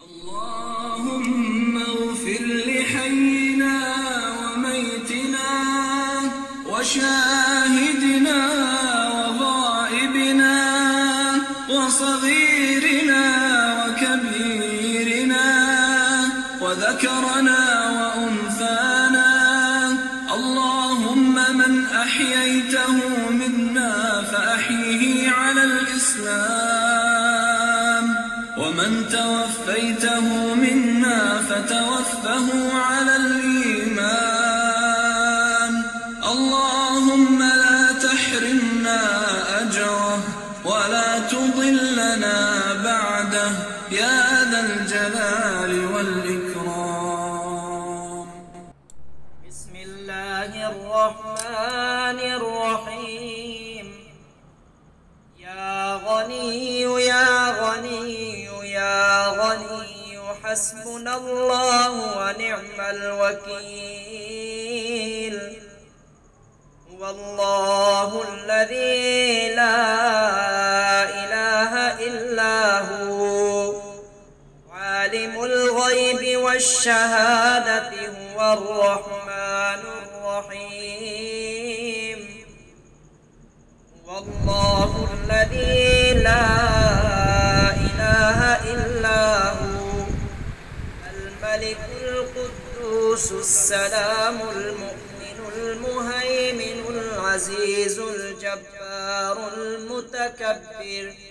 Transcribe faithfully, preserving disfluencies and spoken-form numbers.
اللهم اغفر لحينا وميتنا وشاهدنا وغائبنا وصغيرنا وكبيرنا وذكرنا وأنثانا. اللهم من أحييته منا فأحيه على الإسلام، ومن توفيته منا فتوفه على الإيمان. اللهم لا تحرمنا أجره ولا تضلنا بعده يا ذا الجلال والإكرام. بسم الله الرحمن الرحيم. يا غني يا غني يا غني حسبنا الله ونعم الوكيل. هو الله الذي لا إله إلا هو عالم الغيب والشهادة هو الرحمن الرحيم. هو الله الذي لا إله إلا هو الملك القدوس السلام المؤمن المهيمن العزيز الجبار المتكبر